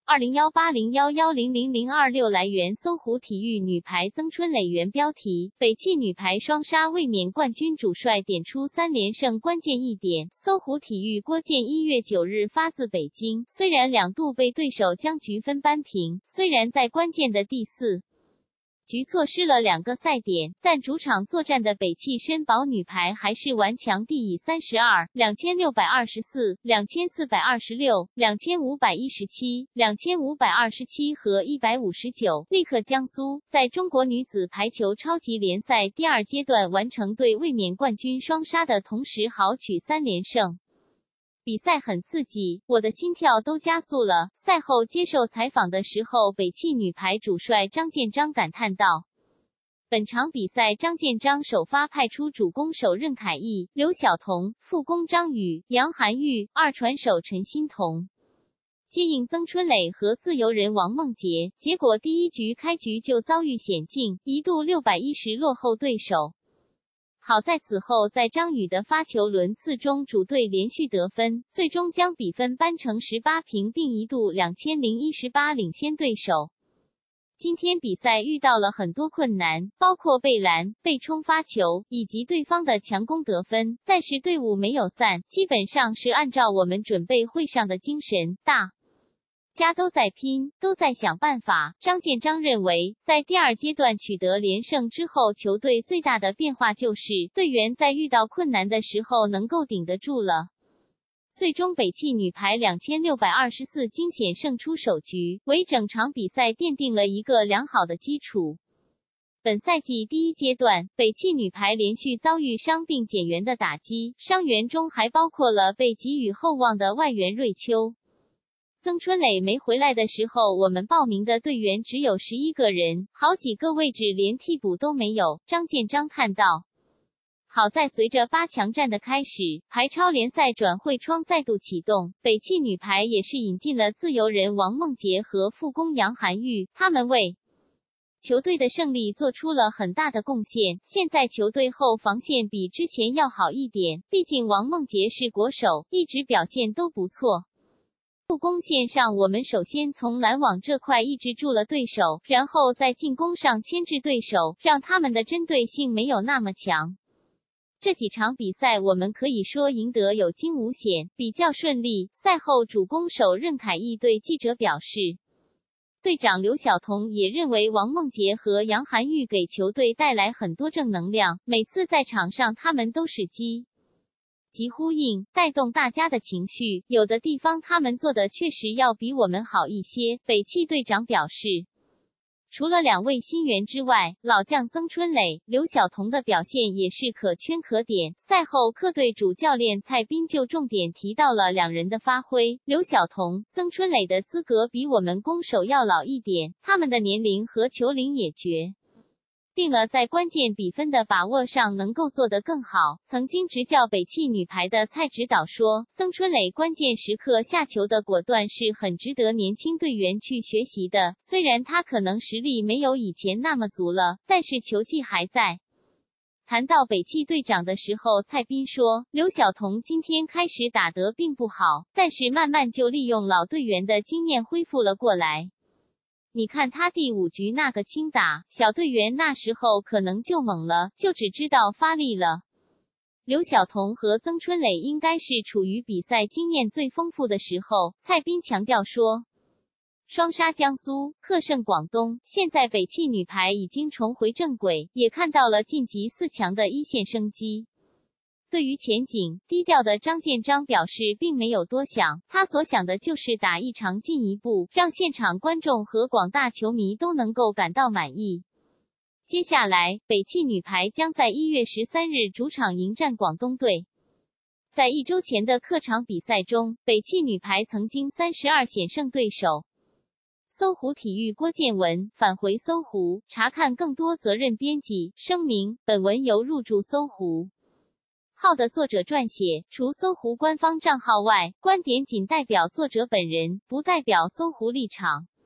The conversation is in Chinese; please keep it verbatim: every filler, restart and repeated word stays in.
二零一八零一一零零零二六来源搜狐体育女排曾春蕾原标题：北汽女排双杀卫冕冠军主帅点出三连胜关键一点。搜狐体育郭建一月九日发自北京，虽然两度被对手将局分扳平，虽然在关键的第四局错失了两个赛点，但主场作战的北汽申宝女排还是顽强地以三十二、两千六百二十四、两千四百二十六、两千五百一十七、两千五百二十七和一百五十九力克江苏，在中国女子排球超级联赛第二阶段完成对卫冕冠军双杀的同时豪取三连胜。比赛很刺激，我的心跳都加速了。赛后接受采访的时候，北汽女排主帅张建章感叹道：本场比赛张建章首发派出主攻手任凯毅、刘晓彤，副攻张宇、杨涵玉，二传手陈欣彤，接应曾春蕾和自由人王梦洁。结果第一局开局就遭遇险境，一度六百一十落后对手。好在此后在张宇的发球轮次中主队连续得分，最终将比分扳成十八平，并一度两千零一十八领先对手。今天比赛遇到了很多困难，包括被拦、被冲发球以及对方的强攻得分，但是队伍没有散，基本上是按照我们准备会上的精神，大家都在拼，都在想办法。张建章认为，在第二阶段取得连胜之后，球队最大的变化就是队员在遇到困难的时候能够顶得住了。最终北汽女排两千六百二十四惊险胜出首局，为整场比赛奠定了一个良好的基础。本赛季第一阶段，北汽女排连续遭遇伤病减员的打击，伤员中还包括了被寄予厚望的外援瑞秋。曾春蕾没回来的时候，我们报名的队员只有十一个人，好几个位置连替补都没有。张建章叹道。好在随着八强战的开始，排超联赛转会窗再度启动，北汽女排也是引进了自由人王梦洁和副攻杨涵玉，他们为球队的胜利做出了很大的贡献。现在球队后防线比之前要好一点，毕竟王梦洁是国手，一直表现都不错。副攻线上，我们首先从拦网这块抑制住了对手，然后在进攻上牵制对手，让他们的针对性没有那么强。这几场比赛我们可以说赢得有惊无险，比较顺利。赛后主攻手任凯毅对记者表示，队长刘晓彤也认为王梦洁和杨涵玉给球队带来很多正能量，每次在场上他们都是积极呼应，带动大家的情绪，有的地方他们做的确实要比我们好一些。北汽队长表示，除了两位新援之外，老将曾春蕾、刘晓彤的表现也是可圈可点。赛后客队主教练蔡斌就重点提到了两人的发挥。刘晓彤、曾春蕾的资格比我们攻手要老一点，他们的年龄和球龄也决定了在关键比分的把握上能够做得更好。曾经执教北汽女排的蔡指导说，曾春蕾关键时刻下球的果断是很值得年轻队员去学习的，虽然他可能实力没有以前那么足了，但是球技还在。谈到北汽队长的时候，蔡斌说，刘晓彤今天开始打得并不好，但是慢慢就利用老队员的经验恢复了过来。你看他第五局那个轻打，小队员那时候可能就懵了，就只知道发力了。刘晓彤和曾春蕾应该是处于比赛经验最丰富的时候。蔡斌强调说，双杀江苏，客胜广东，现在北汽女排已经重回正轨，也看到了晋级四强的一线生机。对于前景，低调的张建章表示并没有多想，他所想的就是打一场进一步，让现场观众和广大球迷都能够感到满意。接下来，北汽女排将在一月十三日主场迎战广东队。在一周前的客场比赛中，北汽女排曾经三十二险胜对手。搜狐体育郭建文返回搜狐，查看更多责任编辑声明，本文由入驻搜狐号的作者撰写，除搜狐官方账号外，观点仅代表作者本人，不代表搜狐立场。